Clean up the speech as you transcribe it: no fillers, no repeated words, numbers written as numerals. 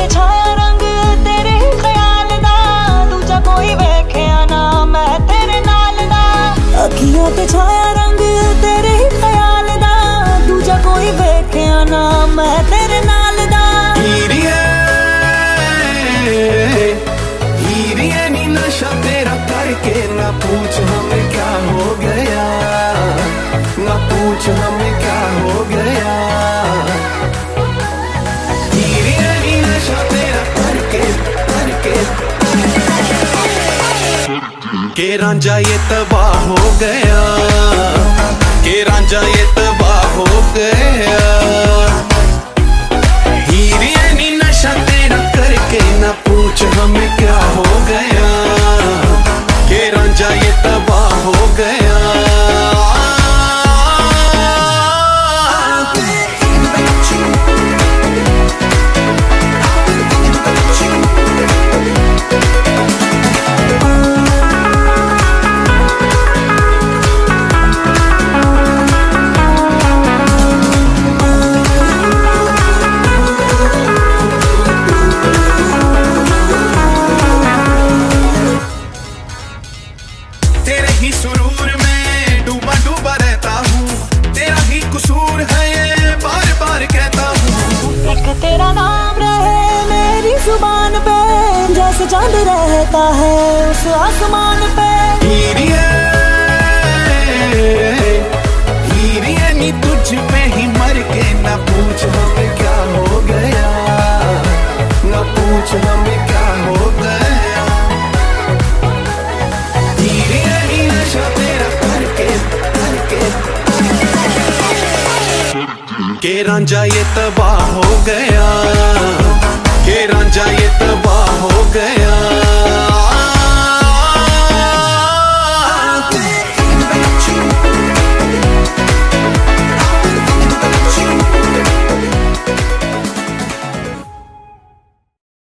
ते छाया रंग तेरे ही ख्याल दा, दूजा कोई वेख्या ना मैं तेरे नाल दा। अखियां ते छाया रंग तेरे ही ख्याल दा, दूजा कोई वेख्या ना मैं तेरे नाल दा। हीरिये हीरिये नी नशा तेरा करके ना पूछ हमें क्या हो गया, ना पूछ हमें क्या हो गया। हीरिये नी नशा तेरा करके के रांझा ये तबाह हो गया, के रांझा ये तबाह हो गया। हीरिये नी नशा तेरा करके ना पूछ हमें क्या हो गया, के रांझा ये तबाह हो गया। तेरे ही सुरूर में डूबा डूबा रहता हूँ, तेरा ही कसूर है ये बार बार कहता हूँ। एक तेरा नाम रहे मेरी जुबान पे, जैसे चांद रहता है उस आसमान पे। हीरिये हीरिये नी तुझ पे ही मर के ना पूछ हमें क्या हो गया, ना पूछ हमें क्या हो गया। हीरिये नी नशा तेरा करके के रांझा ये तबाह हो गया,